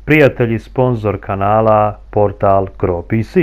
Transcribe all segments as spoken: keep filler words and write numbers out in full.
prijatelji, sponzor kanala Portal Cro P C.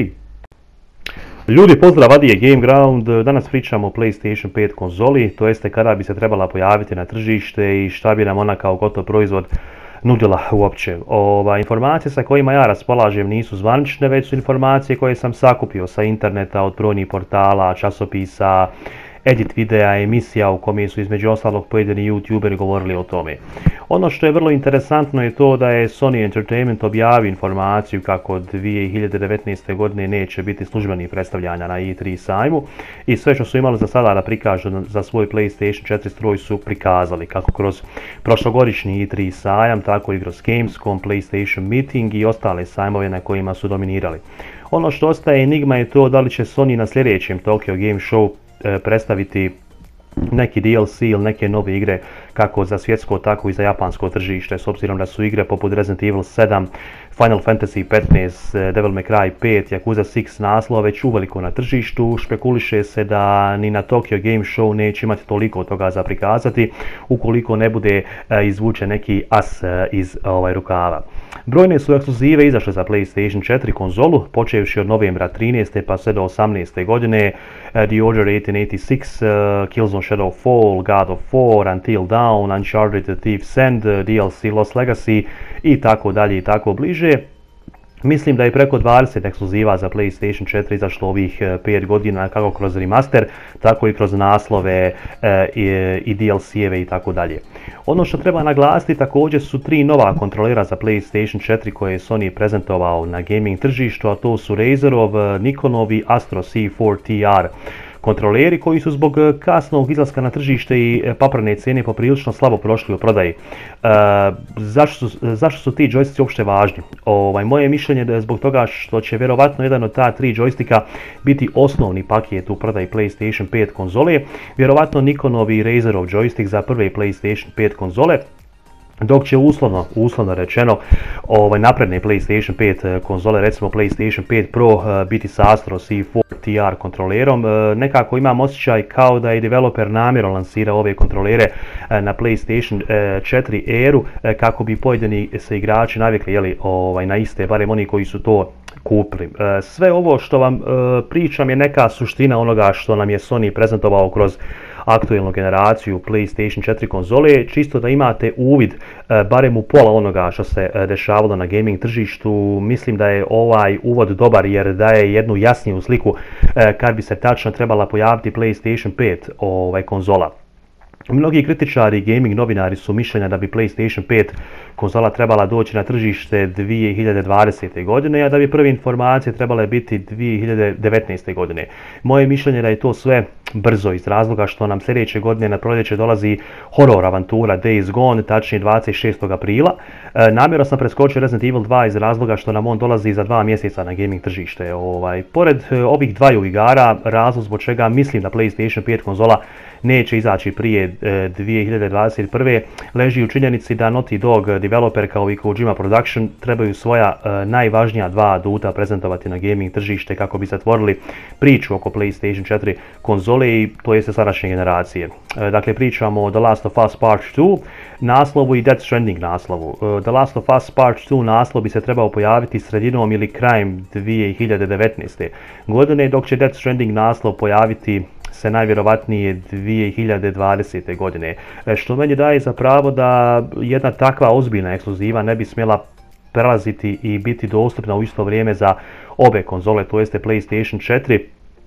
Ljudi, pozdrav, Adije Gameground. Danas pričamo o PlayStation pet konzoli, to jeste kada bi se trebala pojaviti na tržište i šta bi nam ona kao gotov proizvod nudila uopće. Ova, informacije sa kojima ja raspolažem nisu zvanične, već su informacije koje sam sakupio sa interneta od brojnih portala, časopisa, edit videa, emisija u kome su između ostalog pojedini youtuberi govorili o tome. Ono što je vrlo interesantno je to da je Sony Entertainment objavio informaciju kako dvije hiljade devetnaeste. godine neće biti službenih predstavljanja na E tri sajmu i sve što su imali za sada da prikažu za svoj PlayStation četiri stroj su prikazali, kako kroz prošlogodišnji E tri sajam, tako i kroz Gamescom, PlayStation Meeting i ostale sajmove na kojima su dominirali. Ono što ostaje enigma je to da li će Sony na sljedećem Tokyo Game Show predstaviti neki D L C ili neke nove igre kako za svjetsko tako i za japansko tržište, s obzirom da su igre poput Resident Evil sedam, Final Fantasy petnaest, Devil May Cry pet, Yakuza šest naslova već uveliko na tržištu. Špekuliše se da ni na Tokyo Game Show neće imati toliko toga za prikazati ukoliko ne bude izvučen neki as iz ovaj, rukava. Brojne su ekskluzive izašle za PlayStation četiri konzolu, počevši od novembra trinaeste pa sve do osamnaeste. godine, The Order osamnaest osamdeset šest, Killzone Shadow Fall, God of War, Until Dawn, Uncharted The Thief's End, D L C Lost Legacy i tako dalje i tako bliže. Mislim da je preko dvadeset ekskluziva za PlayStation četiri izašlo ovih pet godina, kako kroz remaster, tako i kroz naslove e, i, i D L C-eve i tako dalje. Ono što treba naglasiti također su tri nova kontrolera za PlayStation četiri koje je Sony prezentovao na gaming tržištu, a to su Razerov, Nikonov i Astro C četiri T R. Kontroleri koji su zbog kasnog izlaska na tržište i paprane cijene poprilično slabo prošli u prodaji. E, zašto, su, zašto su ti džojstici uopšte važni? Ovaj, moje mišljenje je zbog toga što će vjerovatno jedan od ta tri džojstika biti osnovni paket u prodaji PlayStation pet konzole, vjerovatno Nikonov i Razerov džojstik za prve PlayStation pet konzole, dok će uslovno, uslovno rečeno ovaj, napredne PlayStation pet konzole, recimo PlayStation pet Pro, biti sa Astro C četiri T R kontrolerom. Nekako imam osjećaj kao da je developer namjerno lansirao ove kontrolere na PlayStation četiri eru kako bi pojedini se igrači navikli jeli, ovaj, na iste, barem oni koji su to kupili. Sve ovo što vam pričam je neka suština onoga što nam je Sony prezentovao kroz aktualnu generaciju PlayStation četiri konzole, čisto da imate uvid barem u pola onoga što se dešavalo na gaming tržištu. Mislim da je ovaj uvod dobar jer daje jednu jasniju sliku kad bi se tačno trebala pojaviti PlayStation pet ovaj, konzola. Mnogi kritičari i gaming novinari su mišljenja da bi PlayStation pet konzola trebala doći na tržište dvije hiljade dvadesete. godine, a da bi prve informacije trebale biti dvije hiljade devetnaeste. godine. Moje mišljenje je da je to sve brzo iz razloga što nam sljedeće godine na proljeće dolazi horror avantura Days Gone, tačnije dvadeset šestog aprila. E, namjerno sam preskočio Resident Evil dva iz razloga što nam on dolazi za dva mjeseca na gaming tržište. Ovaj, pored e, ovih dvaju igara, razlog zbog čega mislim da PlayStation pet konzola neće izaći prije e, dvije hiljade dvadeset prve. leži u činjenici da Naughty Dog, developer kao i Kojima Production, trebaju svoja e, najvažnija dva aduta prezentovati na gaming tržište kako bi zatvorili priču oko PlayStation četiri konzole i to jeste sadašnje generacije. E, dakle, pričamo o The Last of Us Part dva naslovu i Death Stranding naslovu. E, The Last of Us Part dva naslov bi se trebao pojaviti sredinom ili krajem dvije hiljade devetnaeste. godine, dok će Death Stranding naslov pojaviti se najvjerovatnije dvije hiljade dvadesete. godine. Što meni daje za pravo da jedna takva ozbiljna ekskluziva ne bi smjela prelaziti i biti dostupna u isto vrijeme za obe konzole, to jeste PlayStation četiri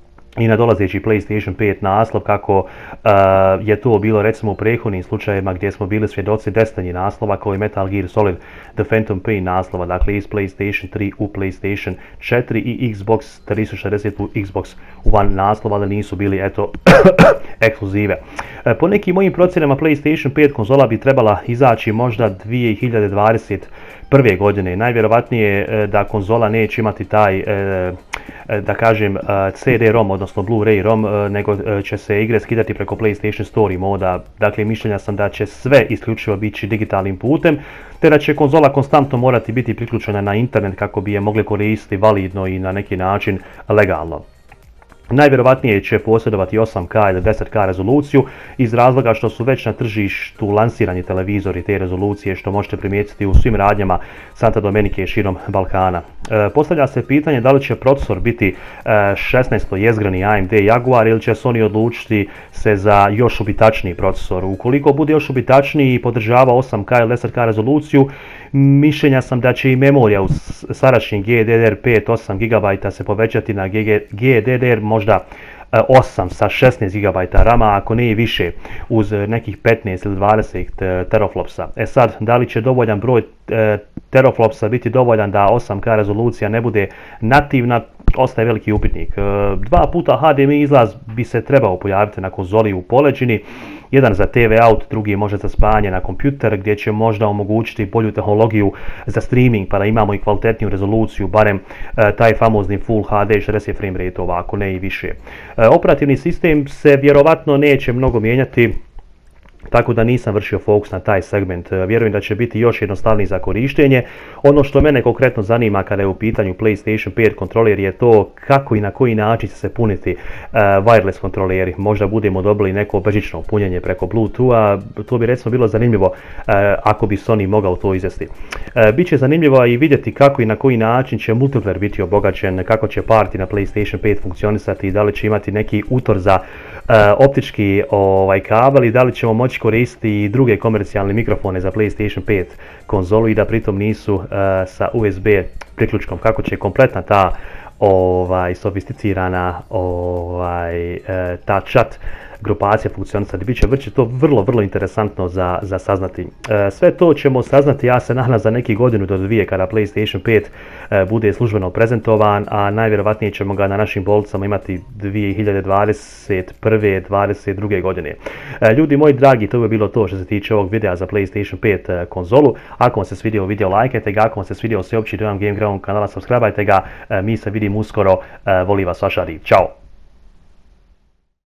i nadolazeći PlayStation pet naslov, kako uh, je to bilo recimo u prethodnim slučajevima gdje smo bili svjedoci Destiny naslova kao i Metal Gear Solid The Phantom Pain naslova, dakle iz PlayStation tri u PlayStation četiri i Xbox tristo šezdeset u Xbox One naslova, ali nisu bili eto ekskluzive. Uh, po nekim mojim procjenama PlayStation pet konzola bi trebala izaći možda dvije hiljade dvadeset prve. godine. Najvjerovatnije da konzola neće imati taj, da kažem, C D ROM, odnosno Blu-ray ROM, nego će se igre skidati preko PlayStation Story moda. Dakle, mišljenja sam da će sve isključivo biti digitalnim putem, te da će konzola konstantno morati biti priključena na internet kako bi je mogli koristiti validno i na neki način legalno. Najvjerovatnije će posjedovati osam ka ili deset ka rezoluciju iz razloga što su već na tržištu lansirani televizori te rezolucije, što možete primijetiti u svim radnjama Santa Domenike i širom Balkana. E, postavlja se pitanje da li će procesor biti e, šesnaesto jezgreni A M D Jaguar ili će Sony odlučiti se za još ubitačniji procesor. Ukoliko bude još ubitačniji i podržava osam ka ili deset ka rezoluciju, mišljenja sam da će i memorija u sadašnji G D D R pet osam gigabajta se povećati na G D D R možda osam sa šesnaest gigabajta rama, ako ne i više, uz nekih petnaest ili dvadeset teraflopsa. E sad, da li će dovoljan broj teraflopsa biti dovoljan da osam ka rezolucija ne bude nativna, ostaje veliki upitnik. Dva puta H D M I izlaz bi se trebao pojaviti na konzoli u poleđini, jedan za T V out, drugi možda za spajanje na kompjuter, gdje će možda omogućiti bolju tehnologiju za streaming, pa da imamo i kvalitetniju rezoluciju, barem e, taj famozni Full H D šezdeset frame rate, ovako ne i više. E, operativni sistem se vjerovatno neće mnogo mijenjati, tako da nisam vršio fokus na taj segment. Vjerujem da će biti još jednostavniji za korištenje. Ono što mene konkretno zanima kada je u pitanju PlayStation pet kontroler je to kako i na koji način će se puniti uh, wireless kontroleri. Možda budemo dobili neko bežično punjenje preko Bluetootha, to bi recimo bilo zanimljivo uh, ako bi Sony mogao to izvesti. Uh, Biće zanimljivo i vidjeti kako i na koji način će multiplayer biti obogaćen, kako će party na PlayStation pet funkcionisati i da li će imati neki utor za uh, optički ovaj, kabel i da li ćemo moći koristiti i druge komercijalne mikrofone za PlayStation pet konzolu i da pritom nisu uh, sa U S B priključkom, kako će kompletna ta ovaj, sofisticirana ovaj, uh, ta chat grupacija funkcionisati. Biće vrće to vrlo, vrlo interesantno za, za saznati. E, sve to ćemo saznati, ja se nadam, za neki godinu do dvije kada PlayStation pet e, bude službeno prezentovan, a najvjerovatnije ćemo ga na našim policama imati dvije hiljade dvadeset prve dvadeset druge godine. E, ljudi moji dragi, to bi bilo to što se tiče ovog videa za PlayStation pet e, konzolu. Ako vam se svidio video, lajkajte ga, ako vam se svidio sveopći dojam Gameground kanala, subscribeajte ga, e, mi se vidimo uskoro, e, voli vas vaš Adi, čao!